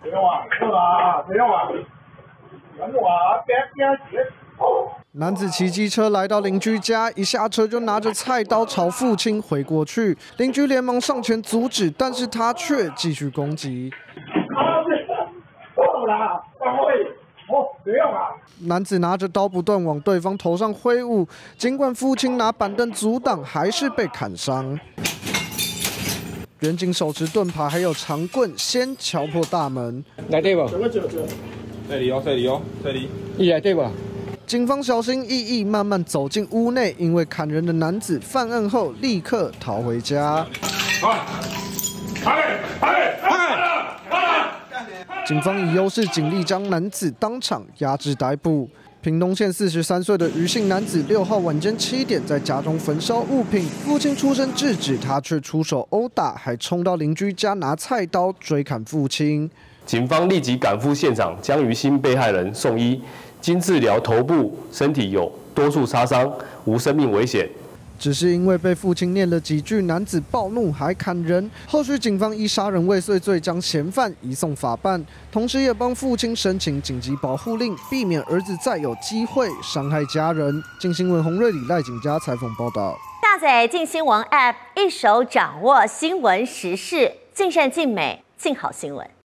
不用啊，是吧？不用啊，人话别别。 男子骑机车来到邻居家，一下车就拿着菜刀朝父亲挥过去，邻居连忙上前阻止，但是他却继续攻击。男子拿着刀不断往对方头上挥舞，尽管父亲拿板凳阻挡，还是被砍伤。远警手持盾牌还有长棍，先敲破大门。 来对不？ 这里哦，这里哦，这里。 你来对不？ 警方小心翼翼慢慢走进屋内，因为砍人的男子犯案后立刻逃回家。警方以优势警力将男子当场压制逮捕。屏东县43岁的余姓男子6号晚间7点在家中焚烧物品，父亲出声制止，他却出手殴打，还冲到邻居家拿菜刀追砍父亲。 警方立即赶赴现场，将余姓被害人送医。 经治疗，头部、身体有多处擦伤，无生命危险。 只是因为被父亲念了几句，男子暴怒还砍人。后续警方依杀人未遂罪将嫌犯移送法办，同时也帮父亲申请紧急保护令，避免儿子再有机会伤害家人。镜新闻洪瑞里、赖景佳采访报道。 下载镜新闻 App， 一手掌握新闻时事，尽善尽美，尽好新闻。